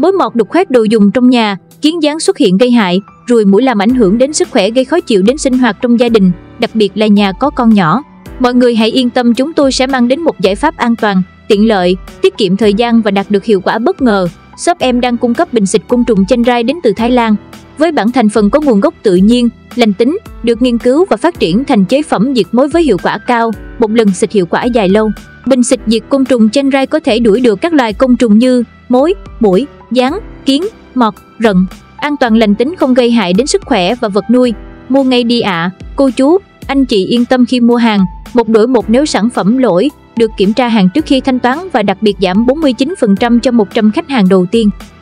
Mối mọt đục khoét đồ dùng trong nhà, kiến gián xuất hiện gây hại, ruồi muỗi làm ảnh hưởng đến sức khỏe gây khó chịu đến sinh hoạt trong gia đình, đặc biệt là nhà có con nhỏ. Mọi người hãy yên tâm, chúng tôi sẽ mang đến một giải pháp an toàn, tiện lợi, tiết kiệm thời gian và đạt được hiệu quả bất ngờ. Shop em đang cung cấp bình xịt côn trùng Chenrai đến từ Thái Lan. Với bảng thành phần có nguồn gốc tự nhiên, lành tính, được nghiên cứu và phát triển thành chế phẩm diệt mối với hiệu quả cao, một lần xịt hiệu quả dài lâu. Bình xịt diệt côn trùng Chenrai có thể đuổi được các loài côn trùng như mối, muỗi, gián, kiến, mọt, rận. An toàn, lành tính, không gây hại đến sức khỏe và vật nuôi. Mua ngay đi ạ. Cô chú, anh chị yên tâm khi mua hàng. Một đổi một nếu sản phẩm lỗi, được kiểm tra hàng trước khi thanh toán và đặc biệt giảm 49% cho 100 khách hàng đầu tiên.